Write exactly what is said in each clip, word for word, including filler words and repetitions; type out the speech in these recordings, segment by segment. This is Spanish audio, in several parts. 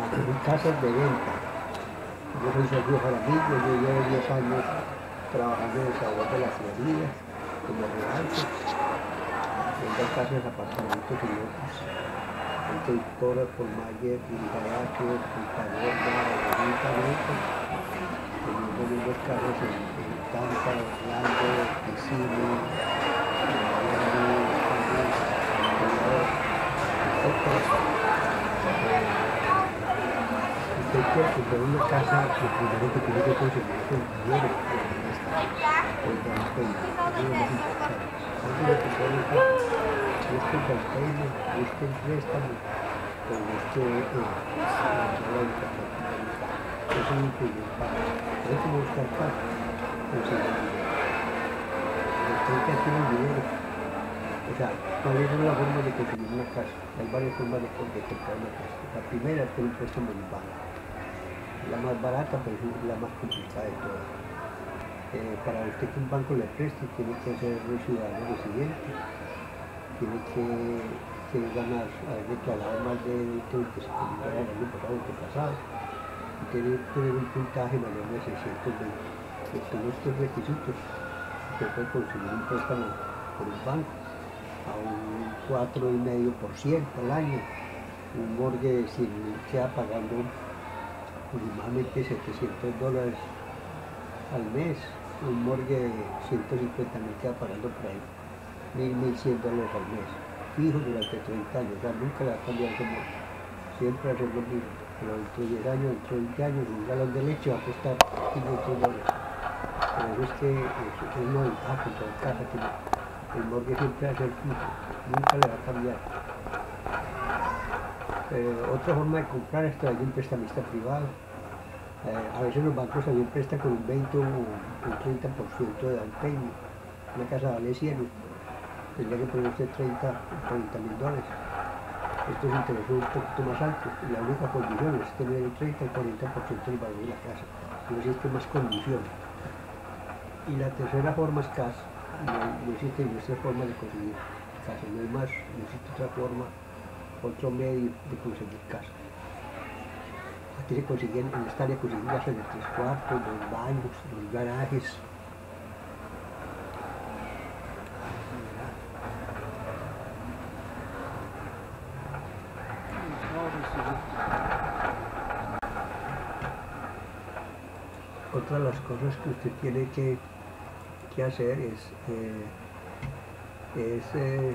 en casas de venta. Yo soy Sergio Jaramillo, yo llevo diez años trabajando en el sabor de la Florida, como realto, vendo casas, apartamentos y lotes. Estoy por Mayer, Palacio, Punta Gorda, Bonita, Bonita. Teniendo unos carros en, en Tampa, Orlando, Kissimmee, Miami, etcétera. Usted quiere comprar una casa, lo primero que tiene que conseguir es el dinero. El down payment, es lo más importante. Antes de comprar una casa, busque el down payment, busque el préstamo, o busque la hipoteca. Eso es lo principal. Hay que buscar casa, conseguir dinero. Usted que tiene dinero. O sea, ¿cuál es la forma de conseguir una casa? Hay varias formas de, de comprar una casa. La primera es con un préstamo en banco. La más barata, pero es la más complicada de todas. Eh, para usted que un banco le preste, tiene que ser un ciudadano residente, tiene que, que ganar, haber declarado más de veinte o veinticinco mil dólares el año pasado o pasado, y tiene que tener un puntaje mayor de seiscientos veinte. Con todos estos requisitos, usted puede conseguir un préstamo por un banco a un cuatro coma cinco por ciento al año, un mortgage si queda pagando aproximadamente setecientos dólares al mes, un mortgage de ciento cincuenta mil queda pagando por ahí mil, mil cien dólares al mes, fijo durante treinta años. O sea, nunca le va a cambiar ese mortgage, siempre va a ser lo mismo, pero dentro de diez años, dentro de veinte años, un galón de leche va a costar quinientos dólares. Por eso es que es, es una ventaja con toda casa, que el mortgage siempre va a ser fijo, nunca le va a cambiar. Eh, otra forma de comprar es traer un prestamista privado. Eh, a veces los bancos también prestan con un veinte o un treinta por ciento de down payment. Una casa vale cien, tendría que poner usted treinta mil dólares. Estos intereses son un poquito más altos y la única condición es tener el treinta y cuarenta por ciento del valor de la casa. No existe más condición. Y la tercera forma es casa. No, no existe nuestra forma de conseguir casa, no hay más, no existe otra forma, otro medio de conseguir casa. Aquí se consiguen, en esta área consiguen casas de tres cuartos, dos baños, dos garajes. Otra de las cosas que usted tiene que, que hacer es, eh, es eh,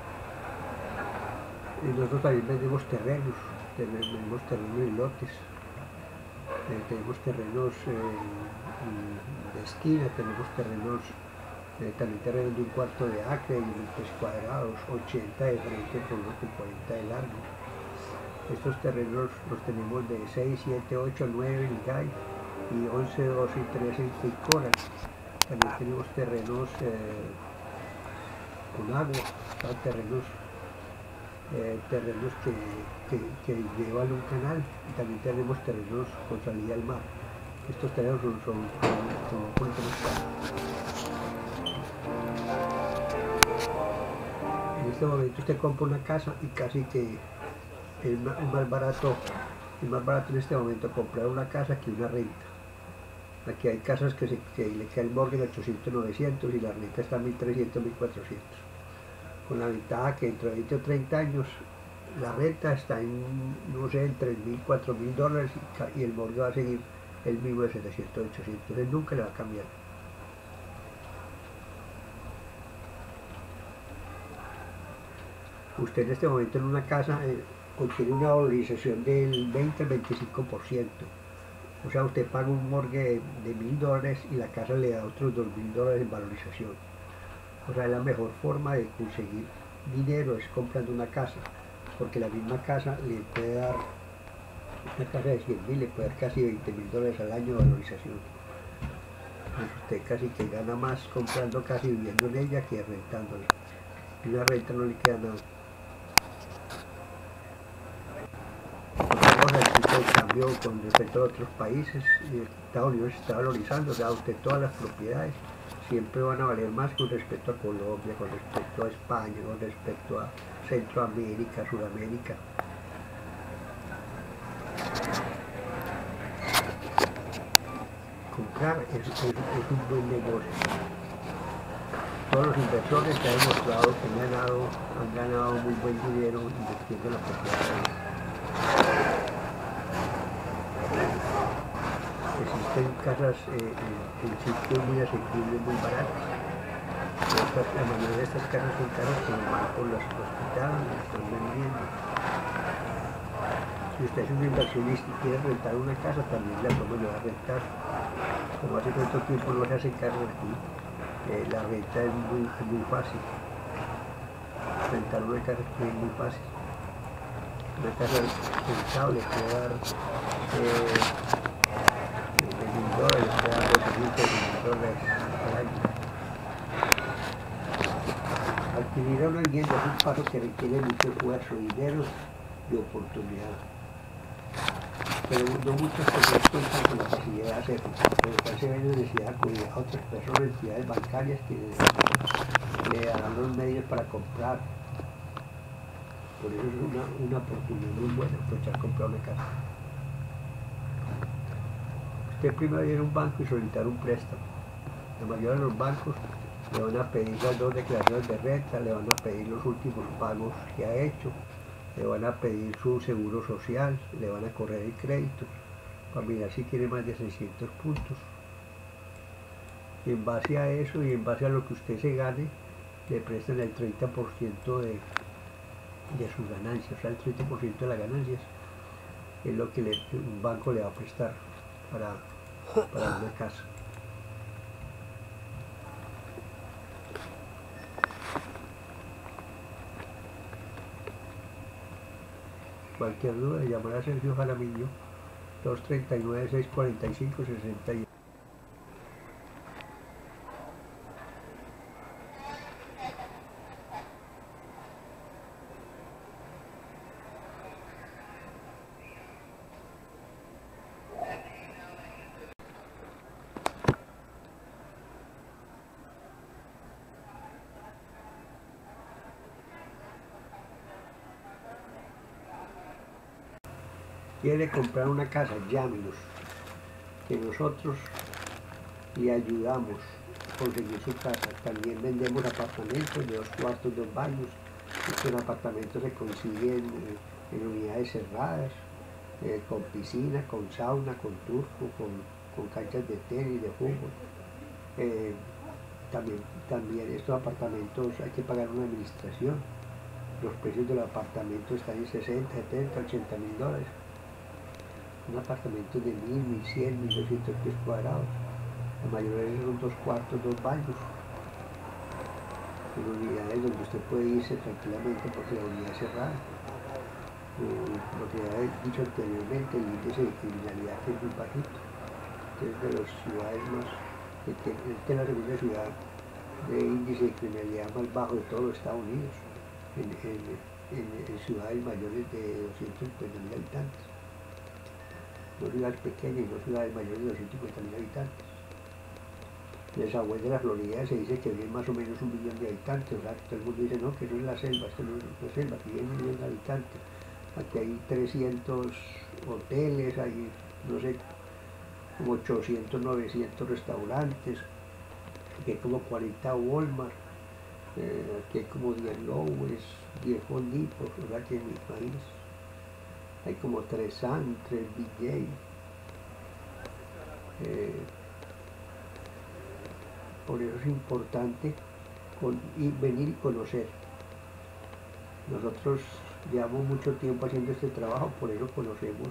nosotros también vendemos terrenos, tenemos terrenos y lotes, eh, tenemos terrenos eh, de esquina, tenemos terrenos, eh, también terrenos de un cuarto de acre y metros cuadrados, ochenta de frente por uno con cuarenta de largo. Estos terrenos los tenemos de seis, siete, ocho, nueve en Gay y once, doce y trece en Cape Coral. También tenemos terrenos eh, con agua, terrenos Eh, terrenos que, que, que llevan un canal, y también tenemos terrenos con salida al mar. Estos terrenos son, son, son, son un poquito más caros. En este momento usted compra una casa y casi que es más, es más barato, es más barato en este momento comprar una casa que una renta. Aquí hay casas que, se, que le queda el mortgage ochocientos, novecientos y la renta está en mil trescientos, mil cuatrocientos. Con la ventaja que dentro de veinte o treinta años la renta está en, no sé, en tres mil, cuatro mil dólares y el mortgage va a seguir el mismo de setecientos, ochocientos, entonces nunca le va a cambiar. Usted en este momento en una casa eh, contiene una valorización del veinte al veinticinco por ciento. O sea, usted paga un mortgage de mil dólares y la casa le da otros dos mil dólares en valorización. O sea, la mejor forma de conseguir dinero es comprando una casa, porque la misma casa le puede dar, una casa de cien mil le puede dar casi veinte mil dólares al año de valorización. Entonces usted casi que gana más comprando casa y viviendo en ella que rentándola. Y una renta no le queda nada. Otra cosa es el tipo de cambio con respecto a otros países, y Estados Unidos se está valorizando, o sea, usted todas las propiedades siempre van a valer más con respecto a Colombia, con respecto a España, con respecto a Centroamérica, Sudamérica. comprar es, es, es un buen negocio. Todos los inversores que han demostrado que han ganado, han ganado muy buen dinero invirtiendo en la propiedad. Existen casas eh, en, en sitios muy asequibles, muy baratos. Estas, la mayoría de estas casas son casas que los bancos las hospitalan, las están vendiendo. Si usted es un inversionista y quiere rentar una casa, también la podemos llevar a rentar. Como hace tanto tiempo no se hacen casas aquí, eh, la renta es muy, muy fácil. Rentar una casa aquí es muy fácil. Una casa rentable puede dar eh, de mil dólares, puede dar doscientos mil dólares al año. Adquirir una vivienda es un paso que requiere mucho esfuerzo, dinero y oportunidad. Pero no muchas personas cuentan con la facilidad de hacerlo, pero cual se ve la necesidad de acudir a otras personas, entidades bancarias que le darán los medios para comprar. Por eso es una, una oportunidad muy buena aprovechar comprar una casa. Usted primero ir a un banco y solicitar un préstamo. La mayoría de los bancos le van a pedir las dos declaraciones de renta, le van a pedir los últimos pagos que ha hecho, le van a pedir su seguro social, le van a correr el crédito para mirar si tiene más de seiscientos puntos. Y en base a eso y en base a lo que usted se gane, le prestan el treinta por ciento de, de sus ganancias, o sea, el treinta por ciento de las ganancias es lo que le, un banco le va a prestar para, para una casa. Cualquier duda, llamar a Sergio Jaramillo, dos tres nueve, seis cuatro cinco, seis uno. Quiere comprar una casa, llámenos, que nosotros le ayudamos a conseguir su casa. También vendemos apartamentos de dos cuartos, dos baños. Estos apartamentos se consiguen eh, en unidades cerradas, eh, con piscina, con sauna, con turco, con, con canchas de tenis, de fútbol. Eh, también, también estos apartamentos hay que pagar una administración. Los precios del apartamento están en sesenta, setenta, ochenta mil dólares. Un apartamento de mil, mil cien, mil doscientos pies cuadrados. La mayoría de ellos son dos cuartos, dos baños. En unidades donde usted puede irse tranquilamente porque la unidad es cerrada. Eh, lo que ya he dicho anteriormente, el índice de criminalidad que es muy bajito. Es de las ciudades más, esta es la segunda ciudad de índice de criminalidad más bajo de todos los Estados Unidos, en, en, en, en ciudades mayores de doscientos cincuenta mil habitantes. No ciudades pequeñas y no ciudades mayores de doscientos cincuenta mil habitantes. En el Sagüez de la Florida se dice que viven más o menos un millón de habitantes, o sea, todo el mundo dice, no, que no es la selva, esto no es la selva, aquí viven un millón de habitantes. Aquí hay trescientos hoteles, hay, no sé, como ochocientos, novecientos restaurantes, aquí hay como cuarenta Walmart, eh, aquí hay como diez Lowes, diez Home Depot, o sea que en mi país hay como tres Sam, tres B J. Eh, por eso es importante con, y venir y conocer. Nosotros llevamos mucho tiempo haciendo este trabajo, por eso conocemos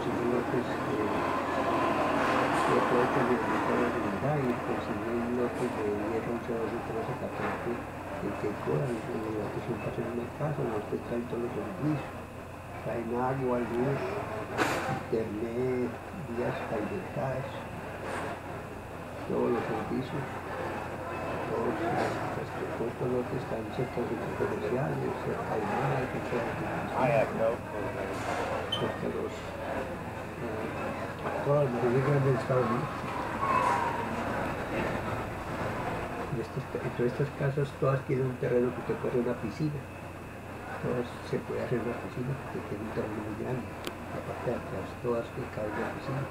consiguen lotes de de cohetes de motores de verdad y consiguen lotes de diez, once, doce, trece, catorce en que cobran la atención para hacer una casa, los que traen todos los servicios, traen agua, luz, internet, vías pavimentadas, todos los servicios, todos, pues, todos estos lotes están cerca de centros comerciales, cerca de mar, cerca de cerca de los eh, todas las mayores grandes de Estados Unidos. En estos, entre estas casas todas tienen un terreno que usted puede hacer una piscina, todas se puede hacer una piscina porque tiene un terreno muy grande, la parte de atrás todas que caben en la piscina.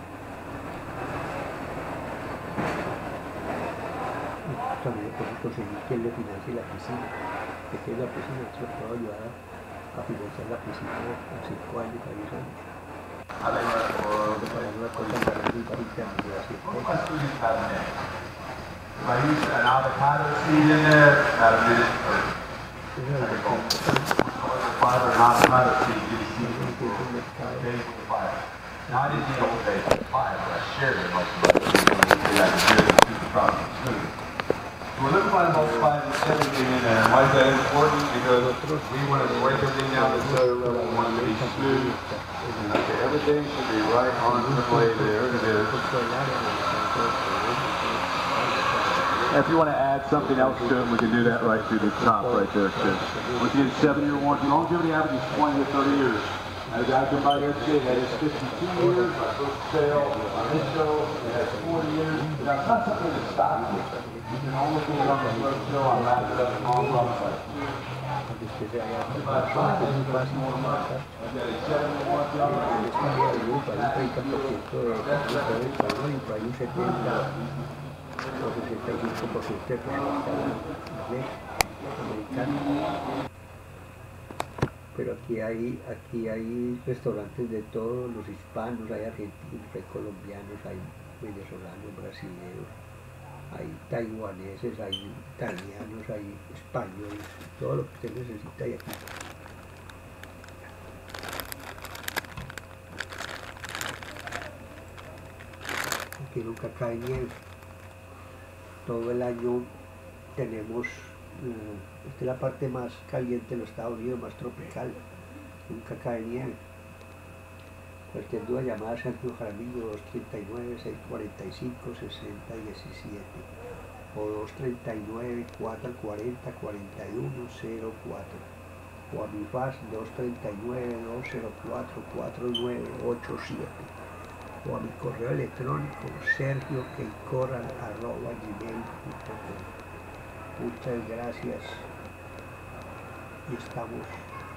Y también podemos conseguir quien le financie la piscina, que tiene la piscina, se lo puedo ayudar a, a financiar la piscina a cinco años, a diez años. Para una cosa muy bajita, muy así. If I use an avocado seed in there, that'll get it. Fiber and avocado seed, get it seed. Fiber. Now I didn't need all day five, but I shared it like I could share the two products too. So we're looking at both five and everything in there. Why is that important? Because we want to break everything down to zero level. We want it to be smooth. Okay, everything should be right on the way there. It is. If you want to add something else to it, we can do that right through the top right there, too. Once again, seven-year warranty. Longevity average is twenty to thirty years. As I come by here today, that is fifty-two years. My first sale on this show, it has forty years. Now, it's not something that stops you. You can only get it on the first show. I wrap it up in all products. O sesenta y cinco por ciento de inglés americano. Pero aquí hay, aquí hay restaurantes de todos los hispanos, hay argentinos, hay colombianos, hay venezolanos, brasileños, hay taiwaneses, hay italianos, hay españoles, todo lo que usted necesita hay aquí. Aquí nunca cae nieve. Todo el año tenemos, uh, esta es la parte más caliente de los Estados Unidos, más tropical, nunca cae nieve. Cualquier duda, llamada a Sergio Jaramillo, dos tres nueve, seis cuatro cinco, seis cero uno siete o dos tres nueve, cuatro cuatro cero, cuatro uno cero cuatro o a mi fax dos tres nueve, dos cero cuatro, cuatro nueve ocho siete. O a mi correo electrónico sergio queicoral arroba gmail punto com. Muchas gracias y estamos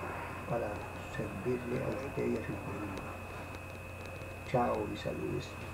para servirle a usted y a su familia. Chao y saludos.